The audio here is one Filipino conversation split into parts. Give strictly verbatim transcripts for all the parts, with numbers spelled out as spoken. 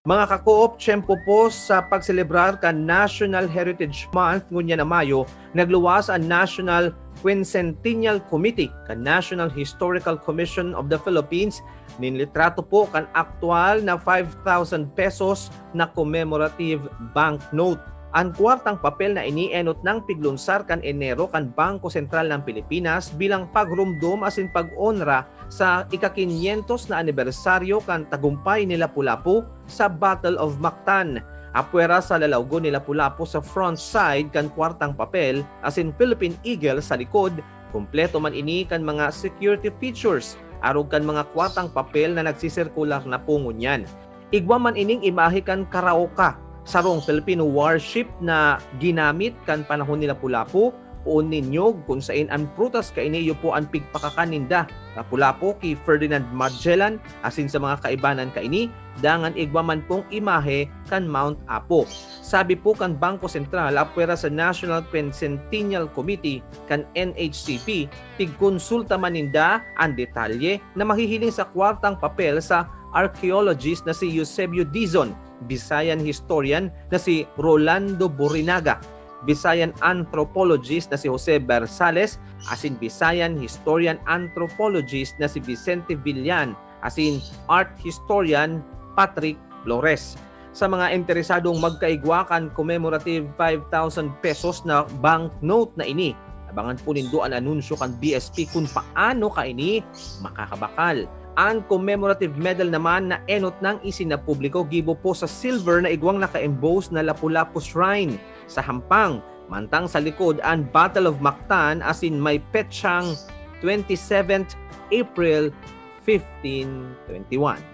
Mga ka-co-op, tiyempo po sa pagselebrar ka National Heritage Month ngunya na Mayo, nagluwas ang National Quincentennial Committee ka National Historical Commission of the Philippines ninlitrato po kan aktual na five thousand pesos na commemorative banknote. Ang kwartang papel na inienot ng piglunsar kan Enero kan Bangko Sentral ng Pilipinas bilang pagrumdum asin pag-onra sa ika-kinyentos na anibersaryo kan tagumpay ni Lapu-Lapu sa Battle of Mactan. Apwera sa lalawgo ni Lapu-Lapu sa front side kan kwartang papel asin Philippine Eagle sa likod, kumpleto man ini kan mga security features arog kan mga kwartang papel na nagsisirkular na po ngunyan. Igwa man ining imahe kan Karaoka, sarong Filipino warship na ginamit kan panahon ni Lapu-Lapu, puon ninyo kung sain ang prutas kainiyo po ang pigpakakaninda Lapu-Lapu kay Ferdinand Magellan asin sa mga kaibanan kaini dangan igwa man pong imahe kan Mount Apo. Sabi po kan Bangko Sentral apwera sa National Quincentennial Committee kan N H C P tigkonsulta maninda ang detalye na mahihiling sa kwartang papel sa archaeologist na si Eusebio Dizon, Bisayan historian na si Rolando Borinaga, Bisayan anthropologist na si Jose Bersales, asin Bisayan historian anthropologist na si Vicente Villan, asin art historian Patrick Flores. Sa mga interesadong magkaigwakan commemorative five thousand pesos na banknote na ini, abangan po nindo ang anunsyo kan B S P kung paano ka ini makakabakal. Ang commemorative medal naman na enot ng isinapubliko gibo po sa silver na igwang naka-emboss na Lapu-Lapu Shrine sa hampang. Mantang sa likod ang Battle of Mactan asin may petsang twenty-seventh April fifteen twenty-one.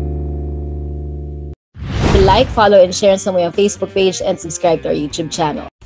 Like, follow, and share sa mga Facebook page and subscribe to our YouTube channel.